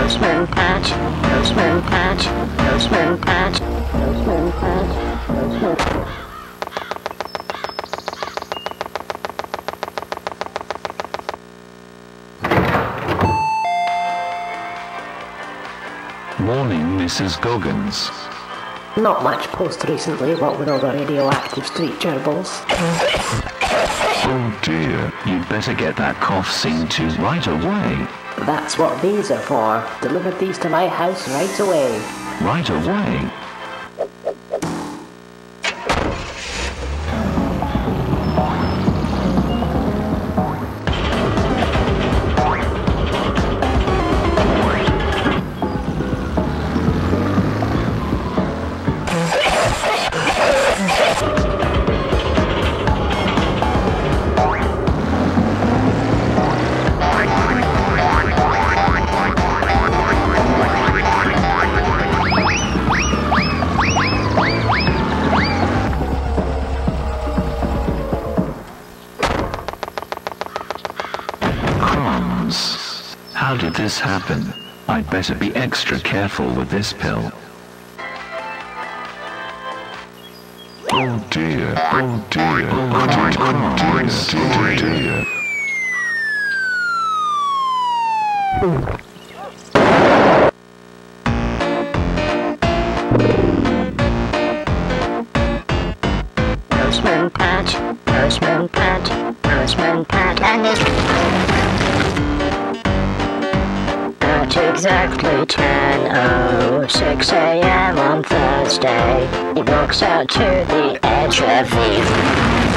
Postman Pat, Postman Pat, Postman Pat, Postman Pat, Postman Pat. Morning, Mrs. Goggins. Not much post recently, what with all the radioactive street gerbils. Oh dear, you'd better get that cough seen to right away. That's what these are for. Deliver these to my house right away. Right away? How did this happen? I'd better be extra careful with this pill. Oh dear, oh dear, oh dear, oh dear, oh dear. Postman Pat, Postman Pat, Postman Pat, and at exactly 10:06 a.m. on Thursday, he walks out to the edge of the